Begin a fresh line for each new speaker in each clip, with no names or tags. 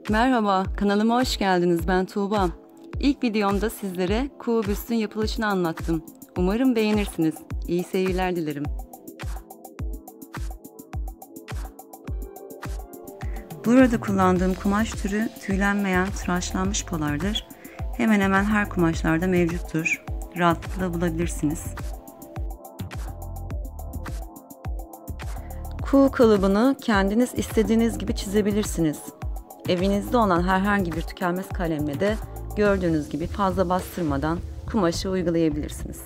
Merhaba, kanalıma hoş geldiniz. Ben Tuğba. İlk videomda sizlere kuğu büstün yapılışını anlattım. Umarım beğenirsiniz. İyi seyirler dilerim. Burada kullandığım kumaş türü tüylenmeyen tıraşlanmış polardır. Hemen hemen her kumaşlarda mevcuttur. Rahatlıkla bulabilirsiniz. Kuğu kalıbını kendiniz istediğiniz gibi çizebilirsiniz. Evinizde olan herhangi bir tükenmez kalemle de gördüğünüz gibi fazla bastırmadan kumaşı uygulayabilirsiniz.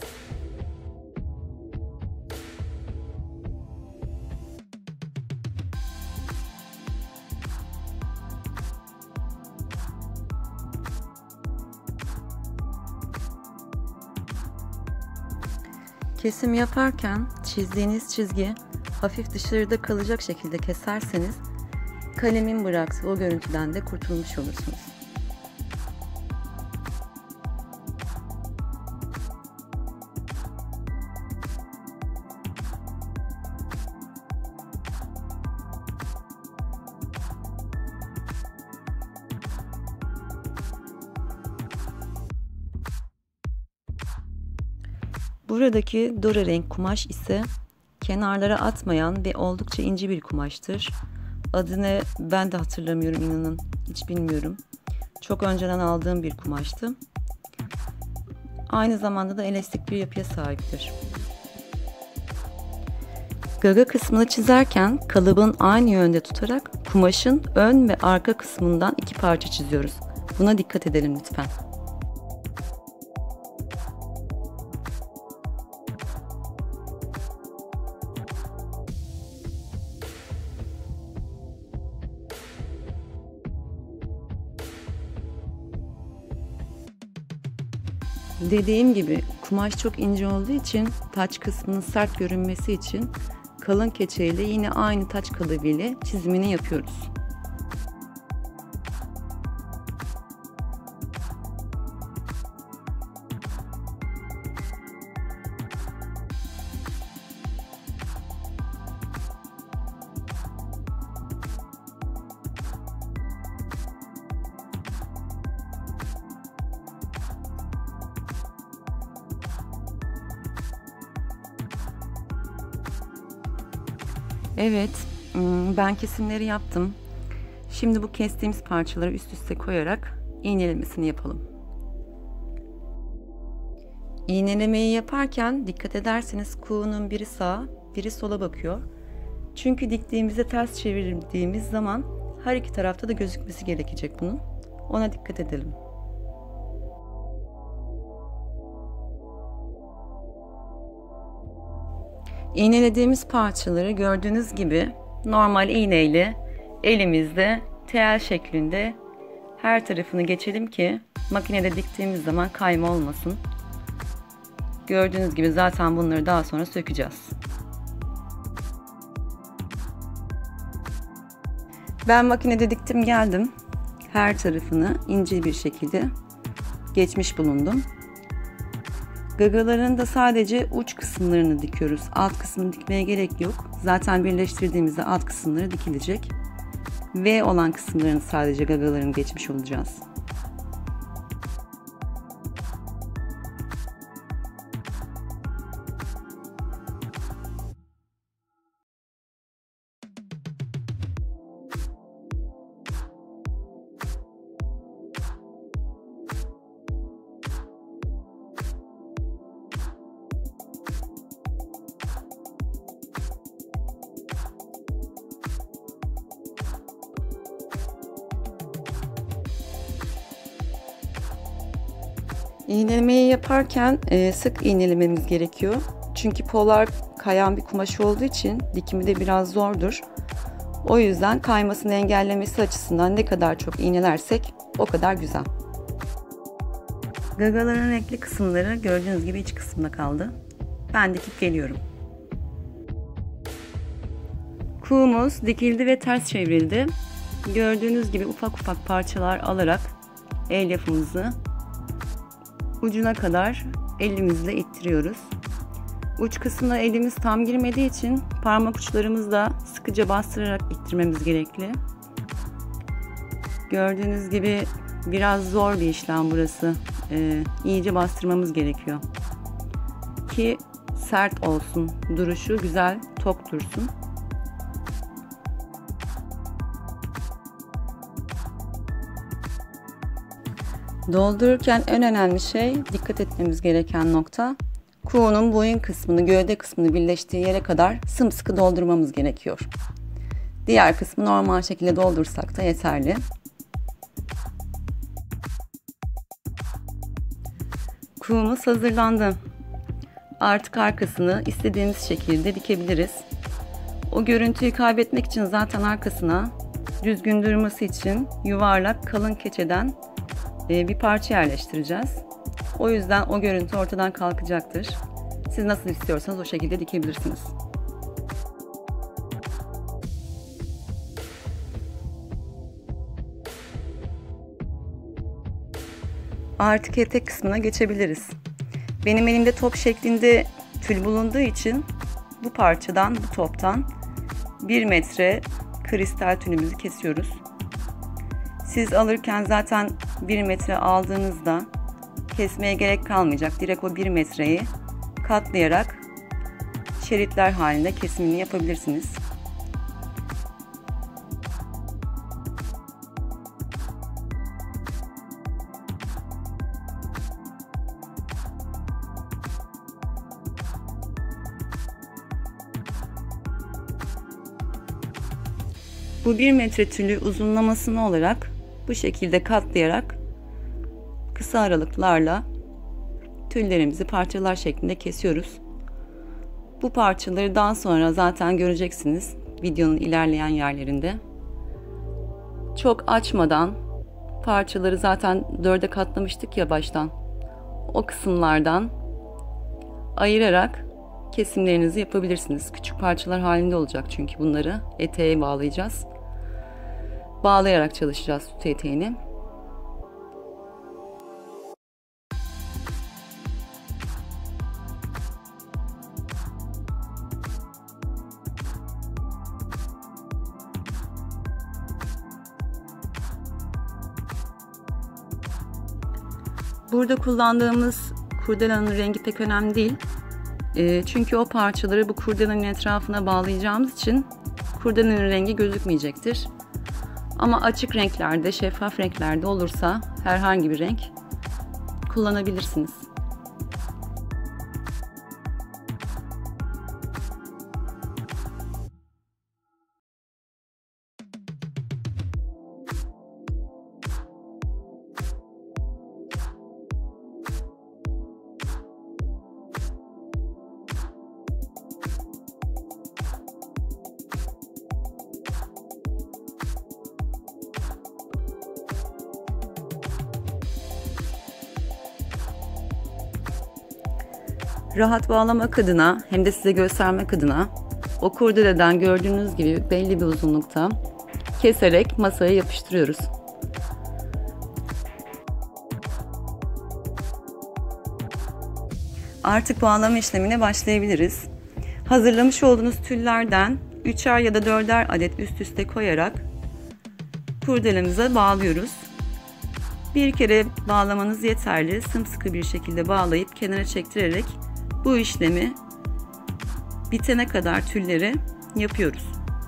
Kesim yaparken çizdiğiniz çizgi hafif dışarıda kalacak şekilde keserseniz kalemin bıraktığı o görüntüden de kurtulmuş olursunuz. Buradaki dora renk kumaş ise kenarlara atmayan ve oldukça ince bir kumaştır. Adını ben de hatırlamıyorum, inanın. Hiç bilmiyorum. Çok önceden aldığım bir kumaştı. Aynı zamanda da elastik bir yapıya sahiptir. Gaga kısmını çizerken kalıbın aynı yönde tutarak kumaşın ön ve arka kısmından iki parça çiziyoruz. Buna dikkat edelim lütfen. Dediğim gibi kumaş çok ince olduğu için taç kısmının sert görünmesi için kalın keçeyle yine aynı taç kalıbı ile çizimini yapıyoruz. Evet, ben kesimleri yaptım. Şimdi bu kestiğimiz parçaları üst üste koyarak iğnelemesini yapalım. İğnelemeyi yaparken dikkat ederseniz kuğunun biri sağa, biri sola bakıyor. Çünkü diktiğimizde ters çevirdiğimiz zaman her iki tarafta da gözükmesi gerekecek bunun. Ona dikkat edelim. İğnelediğimiz parçaları gördüğünüz gibi normal iğneyle elimizde tel şeklinde her tarafını geçelim ki makinede diktiğimiz zaman kayma olmasın. Gördüğünüz gibi zaten bunları daha sonra sökeceğiz. Ben makinede diktim geldim. Her tarafını ince bir şekilde geçmiş bulundum. Gagaların da sadece uç kısımlarını dikiyoruz. Alt kısmını dikmeye gerek yok. Zaten birleştirdiğimizde alt kısımları dikilecek. V olan kısımlarını sadece gagaların geçmiş olacağız. İğnelemeyi yaparken sık iğnelememiz gerekiyor. Çünkü polar kayan bir kumaş olduğu için dikimi de biraz zordur. O yüzden kaymasını engellemesi açısından ne kadar çok iğnelersek o kadar güzel. Gagaların renkli kısımları gördüğünüz gibi iç kısımda kaldı. Ben dikip geliyorum. Kuğumuz dikildi ve ters çevrildi. Gördüğünüz gibi ufak ufak parçalar alarak el yapımızı ucuna kadar elimizle ittiriyoruz. Uç kısmına elimiz tam girmediği için parmak uçlarımızla sıkıca bastırarak ittirmemiz gerekli. Gördüğünüz gibi biraz zor bir işlem burası. İyice bastırmamız gerekiyor ki sert olsun, duruşu güzel, tok dursun. Doldururken en önemli şey, dikkat etmemiz gereken nokta, kuğunun boyun kısmını, gövde kısmını birleştiği yere kadar sımsıkı doldurmamız gerekiyor. Diğer kısmı normal şekilde doldursak da yeterli. Kuğumuz hazırlandı. Artık arkasını istediğimiz şekilde dikebiliriz. O görüntüyü kaybetmek için zaten arkasına düzgün durması için yuvarlak kalın keçeden bir parça yerleştireceğiz. O yüzden o görüntü ortadan kalkacaktır. Siz nasıl istiyorsanız o şekilde dikebilirsiniz. Artık etek kısmına geçebiliriz. Benim elimde top şeklinde tül bulunduğu için bu parçadan, bu toptan 1 metre kristal tülümüzü kesiyoruz. Siz alırken zaten 1 metre aldığınızda kesmeye gerek kalmayacak. Direkt o 1 metreyi katlayarak şeritler halinde kesimini yapabilirsiniz. Bu 1 metre tülü uzunlamasını olarak bu şekilde katlayarak kısa aralıklarla tüllerimizi parçalar şeklinde kesiyoruz. Bu parçaları daha sonra zaten göreceksiniz videonun ilerleyen yerlerinde. Çok açmadan parçaları zaten 4'e katlamıştık ya baştan. O kısımlardan ayırarak kesimlerinizi yapabilirsiniz. Küçük parçalar halinde olacak çünkü bunları eteğe bağlayacağız. Bağlayarak çalışacağız süt eteğini. Burada kullandığımız kurdelanın rengi pek önemli değil. Çünkü o parçaları bu kurdelanın etrafına bağlayacağımız için kurdelanın rengi gözükmeyecektir. Ama açık renklerde, şeffaf renklerde olursa herhangi bir renk kullanabilirsiniz. Rahat bağlamak adına hem de size göstermek adına o kurdeleden gördüğünüz gibi belli bir uzunlukta keserek masaya yapıştırıyoruz. Artık bağlama işlemine başlayabiliriz. Hazırlamış olduğunuz tüllerden 3'er ya da 4'er adet üst üste koyarak kurdelemize bağlıyoruz. Bir kere bağlamanız yeterli. Sımsıkı bir şekilde bağlayıp kenara çektirerek bu işlemi bitene kadar tülleri yapıyoruz.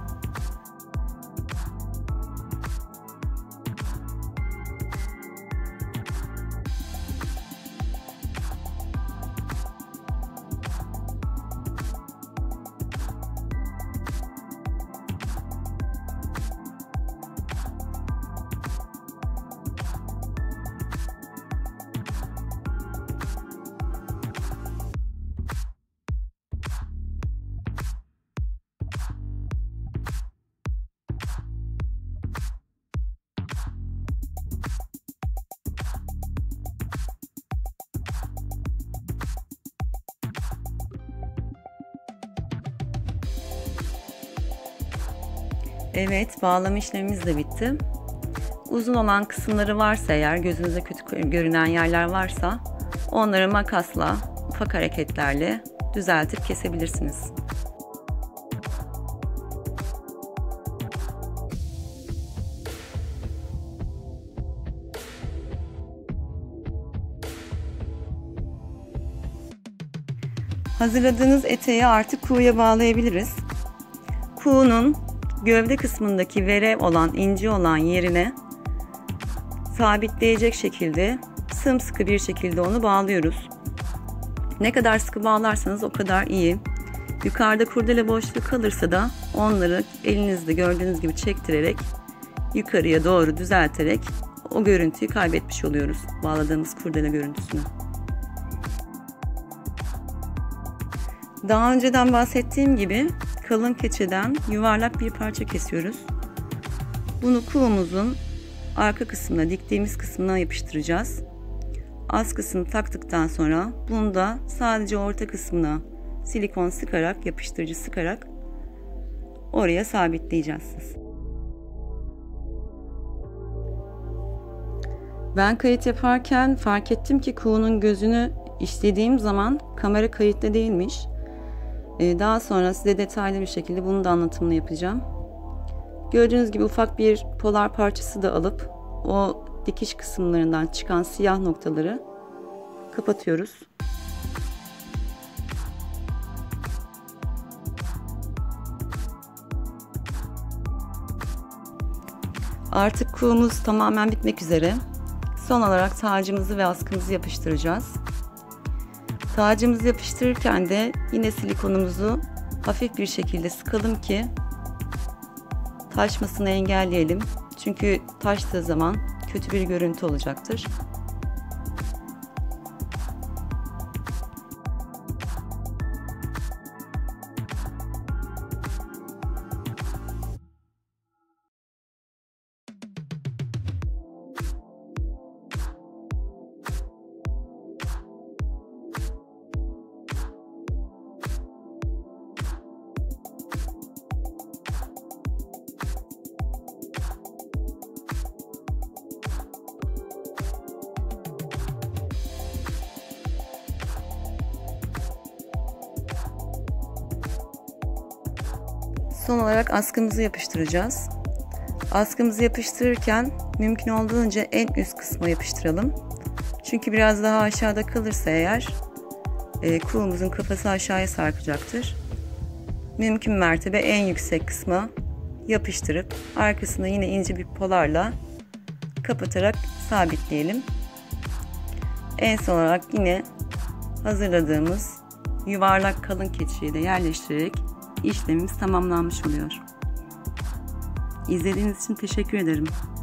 Evet, bağlama işlemimiz de bitti. Uzun olan kısımları varsa eğer, gözünüze kötü görünen yerler varsa onları makasla, ufak hareketlerle düzeltip kesebilirsiniz. Hazırladığınız eteği artık kuğuya bağlayabiliriz. Kuğunun gövde kısmındaki verev olan, inci olan yerine sabitleyecek şekilde sımsıkı bir şekilde onu bağlıyoruz. Ne kadar sıkı bağlarsanız o kadar iyi. Yukarıda kurdele boşluğu kalırsa da onları elinizde gördüğünüz gibi çektirerek yukarıya doğru düzelterek o görüntüyü kaybetmiş oluyoruz. Bağladığımız kurdele görüntüsünü. Daha önceden bahsettiğim gibi kalın keçeden yuvarlak bir parça kesiyoruz. Bunu kuğumuzun arka kısmına, diktiğimiz kısmına yapıştıracağız. Askısını taktıktan sonra bunu da sadece orta kısmına silikon sıkarak, yapıştırıcı sıkarak oraya sabitleyeceğiz. Ben kayıt yaparken fark ettim ki kuğunun gözünü işlediğim zaman kamera kayıtlı değilmiş. Daha sonra size detaylı bir şekilde bunun da anlatımını yapacağım. Gördüğünüz gibi ufak bir polar parçası da alıp o dikiş kısımlarından çıkan siyah noktaları kapatıyoruz. Artık kuğumuz tamamen bitmek üzere. Son olarak tacımızı ve askımızı yapıştıracağız. Tacımızı yapıştırırken de yine silikonumuzu hafif bir şekilde sıkalım ki taşmasını engelleyelim. Çünkü taştığı zaman kötü bir görüntü olacaktır. Son olarak askımızı yapıştıracağız. Askımızı yapıştırırken mümkün olduğunca en üst kısma yapıştıralım. Çünkü biraz daha aşağıda kalırsa eğer kuğumuzun kafası aşağıya sarkacaktır. Mümkün mertebe en yüksek kısma yapıştırıp arkasını yine ince bir polarla kapatarak sabitleyelim. En son olarak yine hazırladığımız yuvarlak kalın keçiyi de yerleştirerek işlemimiz tamamlanmış oluyor. İzlediğiniz için teşekkür ederim.